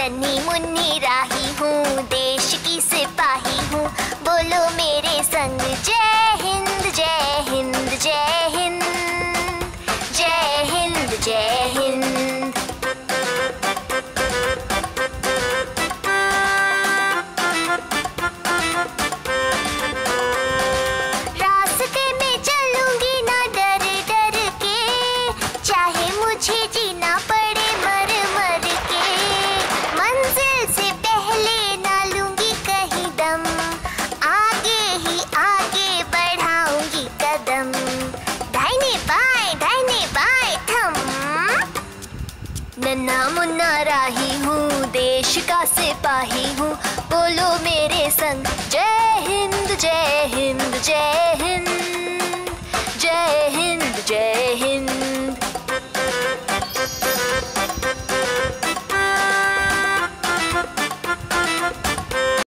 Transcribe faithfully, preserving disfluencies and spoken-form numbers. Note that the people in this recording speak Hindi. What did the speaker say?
नन्ही मुन्नी राही हूँ, देश की सिपाही हूँ। बोलो मेरे संग जय हिंद जय हिंद जय हिंद जय हिंद जय हिंद। रास्ते में चलूंगी ना डर डर के, चाहे मुझे जीना पड़े मर मर के। मंजिल से पहले ना लूंगी कहीं दम, आगे ही आगे बढ़ाऊंगी कदम। दाहिने बाएं दाहिने बाएं थम। नन्हा मुन्ना राही हूँ, देश का सिपाही हूँ। बोलो मेरे संग जय हिंद जय हिंद जय हिंद जय हिंद जय हिंद।